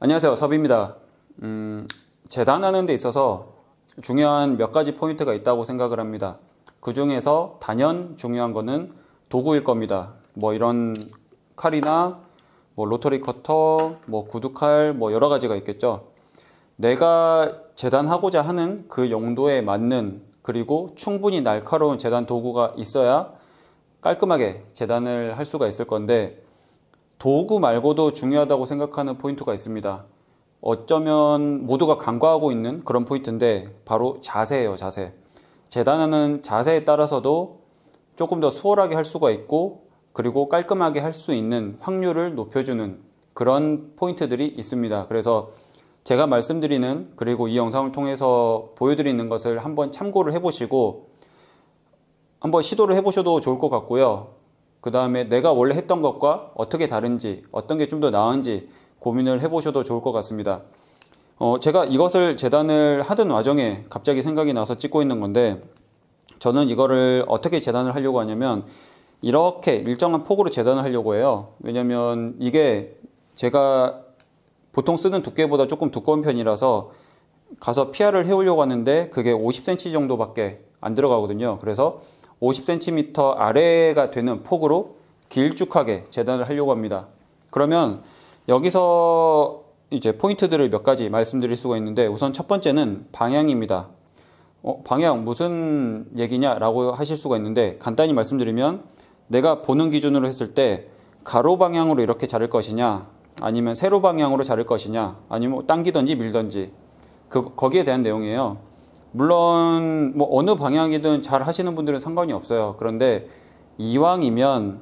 안녕하세요, 섭입니다. 재단하는 데 있어서 중요한 몇 가지 포인트가 있다고 생각을 합니다. 그 중에서 단연 중요한 거는 도구일 겁니다. 뭐 이런 칼이나 뭐 로터리 커터, 뭐 구두칼, 뭐 여러 가지가 있겠죠. 내가 재단하고자 하는 그 용도에 맞는, 그리고 충분히 날카로운 재단 도구가 있어야 깔끔하게 재단을 할 수가 있을 건데, 도구 말고도 중요하다고 생각하는 포인트가 있습니다. 어쩌면 모두가 간과하고 있는 그런 포인트인데 바로 자세예요, 자세. 재단하는 자세에 따라서도 조금 더 수월하게 할 수가 있고, 그리고 깔끔하게 할 수 있는 확률을 높여주는 그런 포인트들이 있습니다. 그래서 제가 말씀드리는, 그리고 이 영상을 통해서 보여드리는 것을 한번 참고를 해보시고 한번 시도를 해보셔도 좋을 것 같고요. 그 다음에 내가 원래 했던 것과 어떻게 다른지, 어떤 게 좀 더 나은지 고민을 해보셔도 좋을 것 같습니다. 제가 이것을 재단을 하던 와중에 갑자기 생각이 나서 찍고 있는 건데, 저는 이거를 어떻게 재단을 하려고 하냐면 이렇게 일정한 폭으로 재단을 하려고 해요. 왜냐면 이게 제가 보통 쓰는 두께보다 조금 두꺼운 편이라서 가서 PR을 해오려고 하는데 그게 50cm 정도밖에 안 들어가거든요. 그래서 50cm 아래가 되는 폭으로 길쭉하게 재단을 하려고 합니다. 그러면 여기서 이제 포인트들을 몇 가지 말씀드릴 수가 있는데, 우선 첫 번째는 방향입니다. 방향 무슨 얘기냐 라고 하실 수가 있는데, 간단히 말씀드리면 내가 보는 기준으로 했을 때 가로 방향으로 이렇게 자를 것이냐, 아니면 세로 방향으로 자를 것이냐, 아니면 뭐 당기든지 밀든지, 거기에 대한 내용이에요. 물론 뭐 어느 방향이든 잘 하시는 분들은 상관이 없어요. 그런데 이왕이면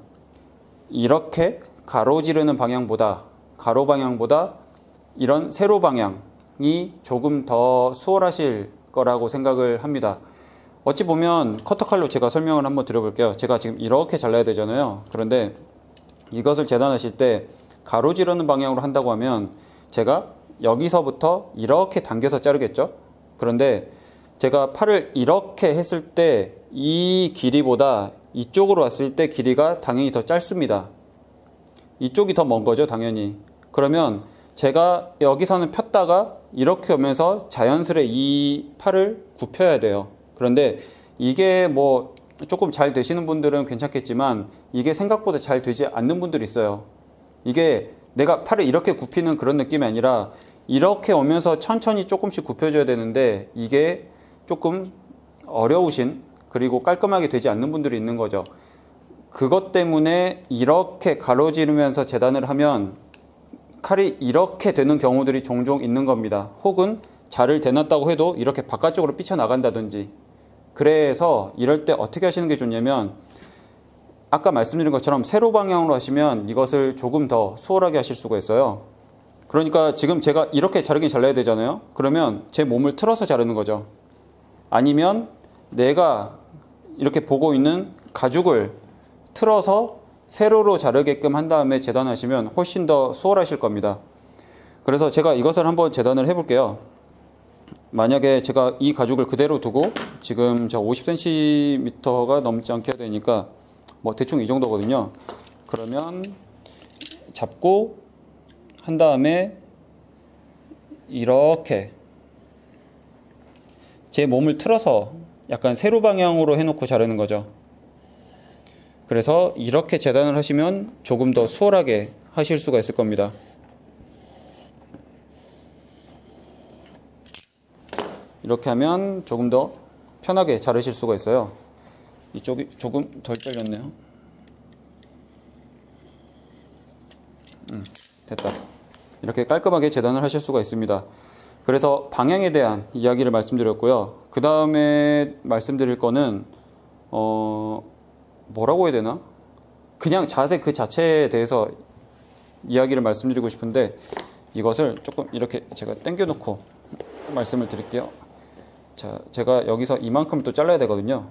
이렇게 가로지르는 방향보다, 가로 방향보다 이런 세로 방향이 조금 더 수월하실 거라고 생각을 합니다. 어찌 보면 커터칼로 제가 설명을 한번 드려볼게요. 제가 지금 이렇게 잘라야 되잖아요. 그런데 이것을 재단하실 때 가로지르는 방향으로 한다고 하면 제가 여기서부터 이렇게 당겨서 자르겠죠. 그런데 제가 팔을 이렇게 했을 때 이 길이보다 이쪽으로 왔을 때 길이가 당연히 더 짧습니다. 이쪽이 더 먼 거죠, 당연히. 그러면 제가 여기서는 폈다가 이렇게 오면서 자연스레 이 팔을 굽혀야 돼요. 그런데 이게 뭐 조금 잘 되시는 분들은 괜찮겠지만 이게 생각보다 잘 되지 않는 분들이 있어요. 이게 내가 팔을 이렇게 굽히는 그런 느낌이 아니라 이렇게 오면서 천천히 조금씩 굽혀줘야 되는데, 이게 조금 어려우신, 그리고 깔끔하게 되지 않는 분들이 있는 거죠. 그것 때문에 이렇게 가로지르면서 재단을 하면 칼이 이렇게 되는 경우들이 종종 있는 겁니다. 혹은 자를 대놨다고 해도 이렇게 바깥쪽으로 삐쳐나간다든지. 그래서 이럴 때 어떻게 하시는 게 좋냐면, 아까 말씀드린 것처럼 세로 방향으로 하시면 이것을 조금 더 수월하게 하실 수가 있어요. 그러니까 지금 제가 이렇게 자르긴 잘라야 되잖아요. 그러면 제 몸을 틀어서 자르는 거죠. 아니면 내가 이렇게 보고 있는 가죽을 틀어서 세로로 자르게끔 한 다음에 재단하시면 훨씬 더 수월하실 겁니다. 그래서 제가 이것을 한번 재단을 해 볼게요. 만약에 제가 이 가죽을 그대로 두고, 지금 제가 50cm가 넘지 않게 해야 되니까 뭐 대충 이 정도거든요. 그러면 잡고 한 다음에 이렇게 제 몸을 틀어서 약간 세로 방향으로 해놓고 자르는 거죠. 그래서 이렇게 재단을 하시면 조금 더 수월하게 하실 수가 있을 겁니다. 이렇게 하면 조금 더 편하게 자르실 수가 있어요. 이쪽이 조금 덜 잘렸네요. 됐다. 이렇게 깔끔하게 재단을 하실 수가 있습니다. 그래서 방향에 대한 이야기를 말씀드렸고요. 그 다음에 말씀드릴 거는 뭐라고 해야 되나? 그냥 자세 그 자체에 대해서 이야기를 말씀드리고 싶은데, 이것을 조금 이렇게 제가 당겨 놓고 말씀을 드릴게요. 자, 제가 여기서 이만큼 또 잘라야 되거든요.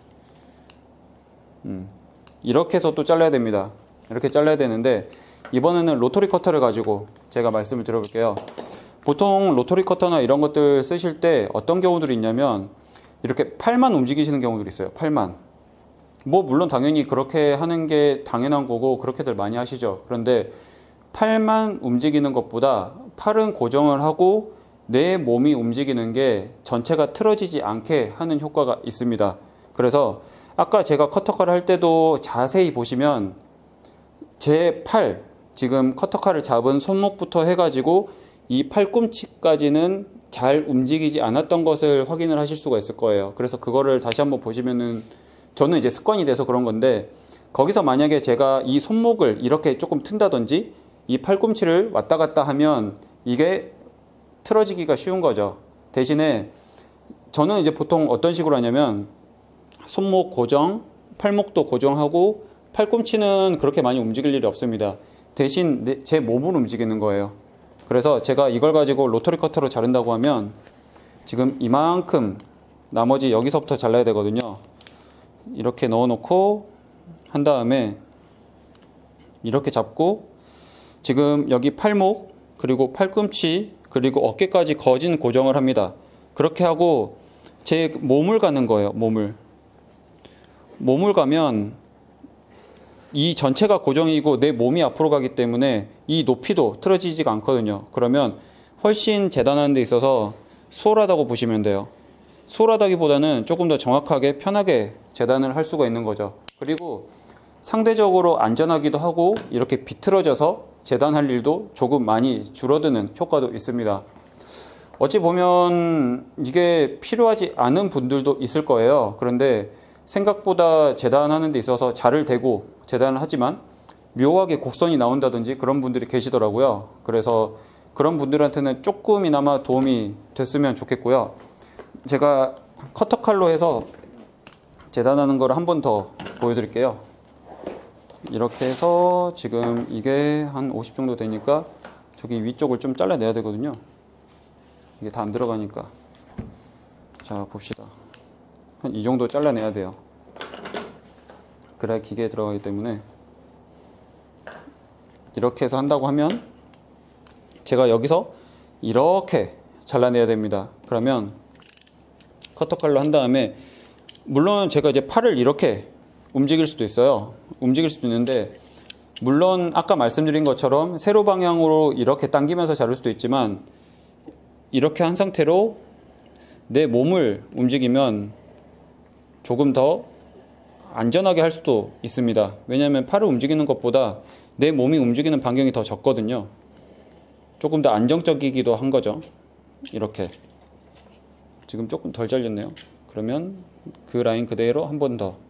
이렇게 해서 또 잘라야 됩니다. 이렇게 잘라야 되는데, 이번에는 로터리 커터를 가지고 제가 말씀을 드려볼게요. 보통 로터리 커터나 이런 것들 쓰실 때 어떤 경우들이 있냐면, 이렇게 팔만 움직이시는 경우들이 있어요. 팔만. 뭐 물론 당연히 그렇게 하는 게 당연한 거고 그렇게들 많이 하시죠. 그런데 팔만 움직이는 것보다 팔은 고정을 하고 내 몸이 움직이는 게 전체가 틀어지지 않게 하는 효과가 있습니다. 그래서 아까 제가 커터칼을 할 때도 자세히 보시면 제 팔, 지금 커터칼을 잡은 손목부터 해가지고 이 팔꿈치까지는 잘 움직이지 않았던 것을 확인을 하실 수가 있을 거예요. 그래서 그거를 다시 한번 보시면은, 저는 이제 습관이 돼서 그런 건데, 거기서 만약에 제가 이 손목을 이렇게 조금 튼다든지 이 팔꿈치를 왔다 갔다 하면 이게 틀어지기가 쉬운 거죠. 대신에 저는 이제 보통 어떤 식으로 하냐면 손목 고정, 팔목도 고정하고 팔꿈치는 그렇게 많이 움직일 일이 없습니다. 대신 제 몸을 움직이는 거예요. 그래서 제가 이걸 가지고 로터리 커터로 자른다고 하면 지금 이만큼 나머지 여기서부터 잘라야 되거든요. 이렇게 넣어 놓고 한 다음에 이렇게 잡고 지금 여기 팔목 그리고 팔꿈치 그리고 어깨까지 거진 고정을 합니다. 그렇게 하고 제 몸을 가는 거예요. 몸을 가면 이 전체가 고정이고 내 몸이 앞으로 가기 때문에 이 높이도 틀어지지가 않거든요. 그러면 훨씬 재단하는 데 있어서 수월하다고 보시면 돼요. 수월하다기보다는 조금 더 정확하게 편하게 재단을 할 수가 있는 거죠. 그리고 상대적으로 안전하기도 하고 이렇게 비틀어져서 재단할 일도 조금 많이 줄어드는 효과도 있습니다. 어찌 보면 이게 필요하지 않은 분들도 있을 거예요. 그런데 생각보다 재단하는 데 있어서 자를 대고 재단을 하지만 묘하게 곡선이 나온다든지 그런 분들이 계시더라고요. 그래서 그런 분들한테는 조금이나마 도움이 됐으면 좋겠고요. 제가 커터칼로 해서 재단하는 걸 한 번 더 보여드릴게요. 이렇게 해서 지금 이게 한 50 정도 되니까 저기 위쪽을 좀 잘라내야 되거든요. 이게 다 안 들어가니까. 자, 봅시다. 한 이 정도 잘라내야 돼요. 그래야 기계에 들어가기 때문에. 이렇게 해서 한다고 하면 제가 여기서 이렇게 잘라내야 됩니다. 그러면 커터칼로 한 다음에, 물론 제가 이제 팔을 이렇게 움직일 수도 있어요. 움직일 수도 있는데, 물론 아까 말씀드린 것처럼 세로 방향으로 이렇게 당기면서 자를 수도 있지만, 이렇게 한 상태로 내 몸을 움직이면 조금 더 안전하게 할 수도 있습니다. 왜냐하면 팔을 움직이는 것보다 내 몸이 움직이는 반경이 더 적거든요. 조금 더 안정적이기도 한 거죠. 이렇게. 지금 조금 덜 잘렸네요. 그러면 그 라인 그대로 한 번 더.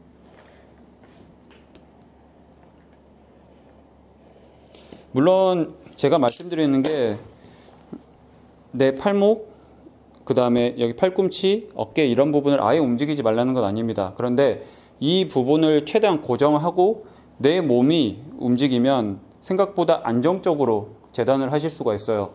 물론 제가 말씀드리는 게 내 팔목, 그 다음에 여기 팔꿈치, 어깨 이런 부분을 아예 움직이지 말라는 건 아닙니다. 그런데 이 부분을 최대한 고정하고 내 몸이 움직이면 생각보다 안정적으로 재단을 하실 수가 있어요.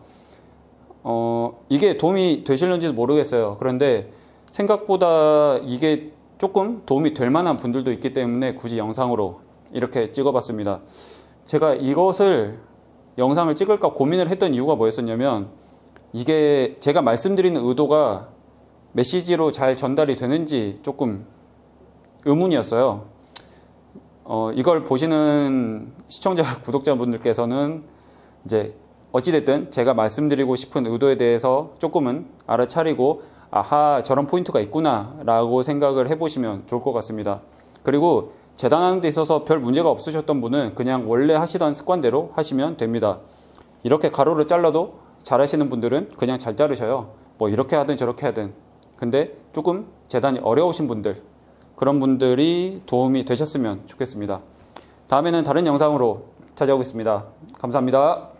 이게 도움이 되실는지도 모르겠어요. 그런데 생각보다 이게 조금 도움이 될 만한 분들도 있기 때문에 굳이 영상으로 이렇게 찍어봤습니다. 제가 이것을 영상을 찍을까 고민을 했던 이유가 뭐였었냐면, 이게 제가 말씀드리는 의도가 메시지로 잘 전달이 되는지 조금 의문이었어요. 이걸 보시는 시청자, 구독자분들께서는 이제 어찌됐든 제가 말씀드리고 싶은 의도에 대해서 조금은 알아차리고, 아하, 저런 포인트가 있구나 라고 생각을 해보시면 좋을 것 같습니다. 그리고 재단하는 데 있어서 별 문제가 없으셨던 분은 그냥 원래 하시던 습관대로 하시면 됩니다. 이렇게 가로를 잘라도 잘하시는 분들은 그냥 잘 자르셔요. 뭐 이렇게 하든 저렇게 하든. 근데 조금 재단이 어려우신 분들, 그런 분들이 도움이 되셨으면 좋겠습니다. 다음에는 다른 영상으로 찾아오겠습니다. 감사합니다.